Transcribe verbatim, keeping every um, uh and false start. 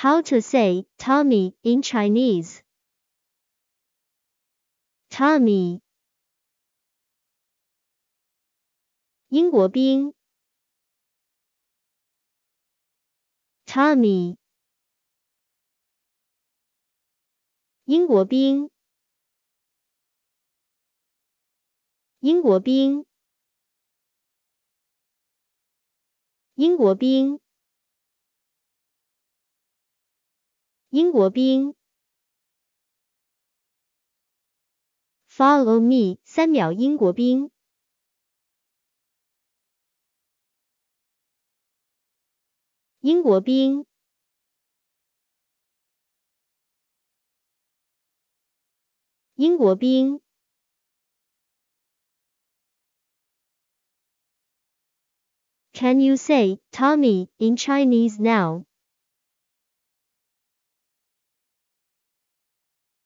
How to say Tommy in Chinese? Tommy. 英国兵 Tommy. 英国兵英国兵英国兵英国兵 Follow me 三秒英国兵英国兵英国兵 Can you say Tommy in Chinese now?